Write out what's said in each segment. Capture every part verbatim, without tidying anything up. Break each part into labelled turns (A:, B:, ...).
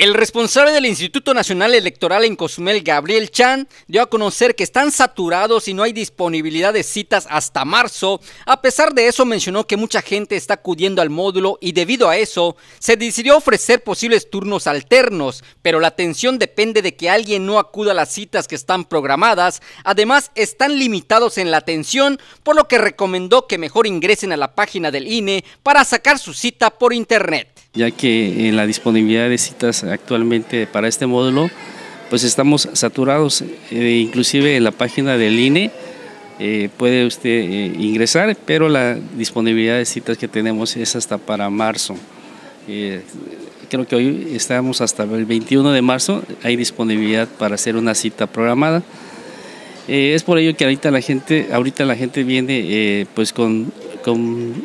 A: El responsable del Instituto Nacional Electoral en Cozumel, Gabriel Chan, dio a conocer que están saturados y no hay disponibilidad de citas hasta marzo. A pesar de eso, mencionó que mucha gente está acudiendo al módulo y debido a eso, se decidió ofrecer posibles turnos alternos, pero la atención depende de que alguien no acuda a las citas que están programadas. Además, están limitados en la atención, por lo que recomendó que mejor ingresen a la página del I N E para sacar su cita por internet.
B: Ya que en la disponibilidad de citas actualmente para este módulo, pues estamos saturados, eh, inclusive en la página del I N E eh, puede usted eh, ingresar, pero la disponibilidad de citas que tenemos es hasta para marzo. Eh, creo que hoy estamos hasta el veintiuno de marzo, hay disponibilidad para hacer una cita programada. Eh, es por ello que ahorita la gente, ahorita la gente viene eh, pues con, con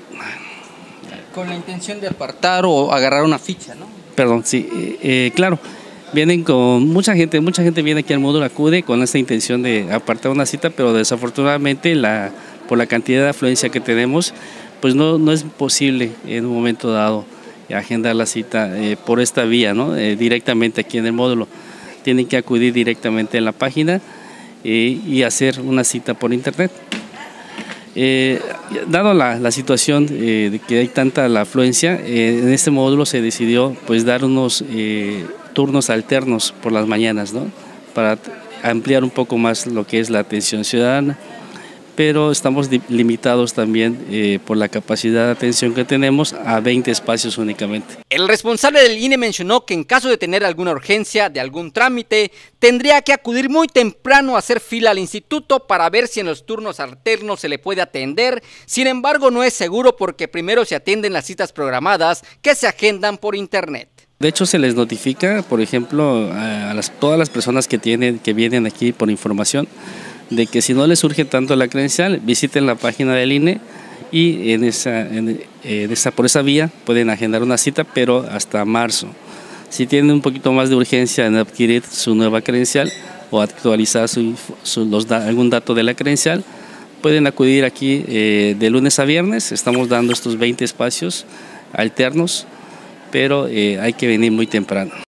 A: Con la intención de apartar o agarrar una ficha, ¿no?
B: Perdón, sí, eh, eh, claro, vienen con mucha gente, mucha gente viene aquí al módulo, acude con esta intención de apartar una cita, pero desafortunadamente la, por la cantidad de afluencia que tenemos, pues no, no es posible en un momento dado agendar la cita eh, por esta vía, ¿no? Eh, directamente aquí en el módulo. Tienen que acudir directamente en la página eh, y hacer una cita por internet. Eh, dado la, la situación eh, de que hay tanta la afluencia, eh, en este módulo se decidió pues dar unos eh, turnos alternos por las mañanas, ¿no? Para ampliar un poco más lo que es la atención ciudadana, pero estamos limitados también eh, por la capacidad de atención que tenemos a veinte espacios únicamente.
A: El responsable del I N E mencionó que en caso de tener alguna urgencia de algún trámite, tendría que acudir muy temprano a hacer fila al instituto para ver si en los turnos alternos se le puede atender. Sin embargo, no es seguro porque primero se atienden las citas programadas que se agendan por internet.
B: De hecho, se les notifica, por ejemplo, a las, todas las personas que, tienen, que vienen aquí por información, de que si no les surge tanto la credencial, visiten la página del I N E y en esa, en, en esa, por esa vía pueden agendar una cita, pero hasta marzo. Si tienen un poquito más de urgencia en adquirir su nueva credencial o actualizar su, su, los, algún dato de la credencial, pueden acudir aquí eh, de lunes a viernes. Estamos dando estos veinte espacios alternos, pero eh, hay que venir muy temprano.